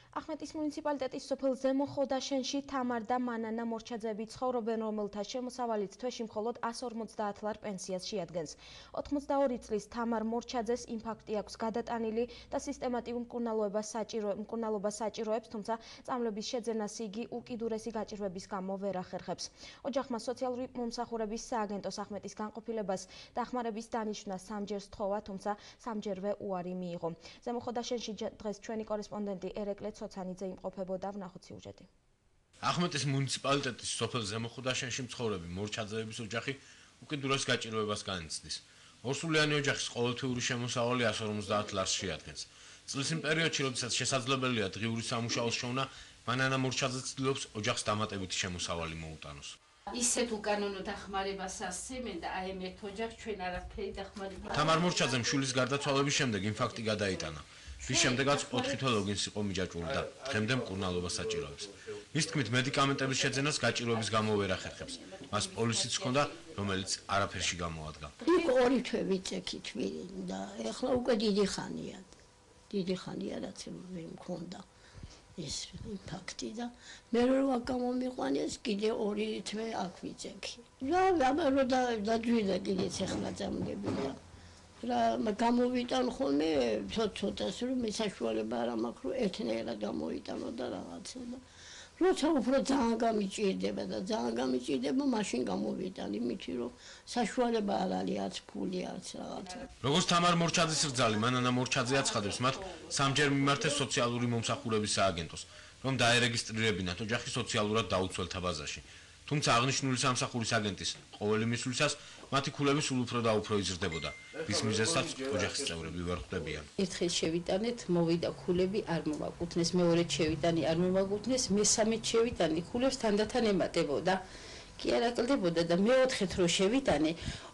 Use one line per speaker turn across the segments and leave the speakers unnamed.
ახმეტის მუნიციპალიტეტის სოფელ ზემო ხოდაშენში თამარ და მანანა მორჩაძეები ცხოვრობენ, რომელთა შემოსავალიც თვეში მხოლოდ 150 ლარ პენსიას შეადგენს. 82 წლის თამარ მორჩაძეს ინფარქტი აქვს გადატანილი და სისტემატიურ მკურნალობას საჭიროებს, თუმცა წამლების შეძენას იგი უკიდურესი გაჭირვების გამო ვერ ახერხებს. ოჯახმა სოციალური მომსახურების სააგენტოს ახმეტის განყოფილებას დახმარების დანიშვნა სამჯერ სთხოვა, თუმცა სამჯერვე უარი მიიღო. ზემო ხოდაშენში დღეს ჩვენი კორესპონდენტი ერეკლე ცოცანიძე იმყოფებოდა, ვნახოთ სიუჟეტი.
ახმეტის მუნიციპალიტეტის სოფელ ზემო ხოდაშენში მცხოვრები მორჩაძეების ოჯახი უკიდურეს გაჭირვებას განიცდის. ორსულიანი ოჯახის ყოველთვიური შემოსავალი 150 ლარს შეადგენს. წლის იმ პერიოდში, როდესაც შესაძლებელია დღიური სამუშაოს შოვნა, მანანა მორჩაძე ცდილობს ოჯახს დამატებითი შემოსავალი მოუტანოს.
ისეთ უკანონო დახმარებას ასცემენ და აი ერთ ოჯახს ჩვენ არაფერი დახმარება.
თამარ მორჩაძემ შვილის გარდაცვალების შემდეგ ინფარქტი გადაიტანა. რის შემდეგაც 4 თვე ლოგინს იყო მიჯაჭვული და დღემდე მკურნალობას საჭიროებს. მის თქმით, მედიკამენტების შეძენას გაჭირვების გამო ვერ ახერხებს. მას პოლიციც ჰქონდა, რომელიც არაფერში გამოადგა.
იქ 2 თვე ვიწექით და ეხლა უკვე დიდი ხანია რაც ვერ მქონდა ეს ინფარქტი და მე რო გამომიყვანეს კიდე 2 თვე აქ ვიწექი. რა დაძვიდა კიდეც ეხლა წამლები და რა გამოვიტან ხოლმე ცოტას რომ საშუალება არ მაქვს რომ ერთნაირად გამოიტანო და რაღაცა და როცა უფრო ძალიან გამიჭირდება მაშინ გამოვიტან იმითი რომ საშუალება არ არის არც ფული არც რაღაცა.
როგორც თამარ მორჩაძის რძალი მანანა მორჩაძე აცხადებს, მათ სამჯერ მიმართეს სოციალური მომსახურების სააგენტოს, რომ დაერეგისტრირებინათ ოჯახი სოციალურად დაუცველთა ბაზაში. თუმცა აღნიშნული სამსახურის აგენტის ყოველი მისვლისას მათი ქულები სულ უფრო და უფრო იზრდებოდა, რის მიზეზსაც ოჯახის წევრები ვერ ხვდებიან.
ერთხელ შევიტანეთ, მოვიდა ქულები არ მომაკუთნეს, მეორედ შევიტანი არ მომაკუთნეს, მესამედ შევიტანი ქულებს თანდათან ემატებოდა. კი არ აკლდებოდა და მეოთხეთ რო შევიტანე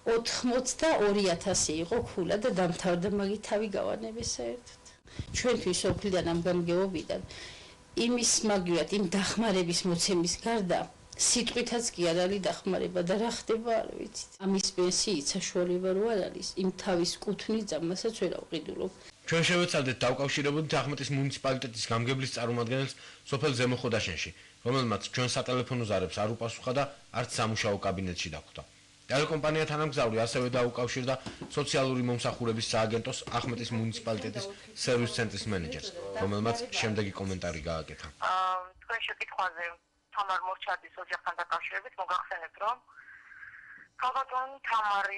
82.000 იყო ქულა და დამთავრდა მაგით თავი გავანებე საერთოდ. ჩვენთვის სოფლიდან ამ გამგეობიდან იმის მაგივრად იმ დახმარების მოცემის გარდა სიტყვითაც კი არ არის დახმარება და რა ხდება არ ვიცით. ამის პენსიით საშუალება რო არ არის, იმ თავის კუთვნის ძამასაც ვერ ავყიდულობ.
ჩვენ შევეცადეთ დავკავშირებოდით ახმეტის მუნიციპალიტეტის გამგებლის წარმომადგენელს სოფელ ზემო ხოდაშენში, რომელმაც ჩვენ სატელეფონო ზარებს არ უპასუხა და არც სამუშაო კაბინეტში დახვდა. ტელეკომპანია თანამგზავრი ასევე დაუკავშირდა სოციალური მომსახურების სააგენტოს ახმეტის მუნიციპალიტეტის სერვის ცენტრის მენეჯერს, რომელმაც შემდეგი კომენტარი გააკეთა.
თქვენ შეკითხვაზე თამარ მორჩაძის ოჯახთან დაკავშირებით მოგახსენებთ, რომ ქალბატონი თამარი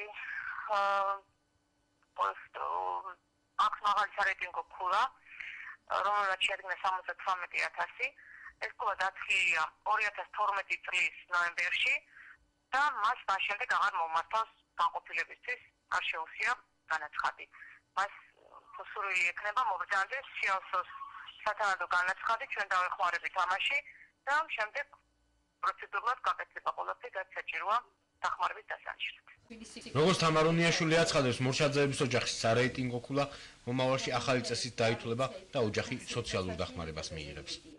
აქვს მაღალი სარეიტინგო ქულა, რომელმაც შეადგინა 78.000. ეს ქულა დათვლილია 2012 წლის ნოემბერში და მას შემდეგ აღარ მომართავს განყოფილებისთვის, არ შეუძლია განაცხადი. მას სურვილი ექნება მობრძანდეს სიავსოს სათანადო განაცხადი, ჩვენ დავეხმარებით ამაში და შემდეგ პროცედურულად გაკეთდება ყველაფერი, რაც საჭიროა დახმარების დასანიშნად.
როგორც თამარონიაშვილი აცხადებს, მორჩაძეების ოჯახის სარეიტინგო ქულა მომავალში ახალი წესით დაითვლება და ოჯახი სოციალურ დახმარებას მიიღებს.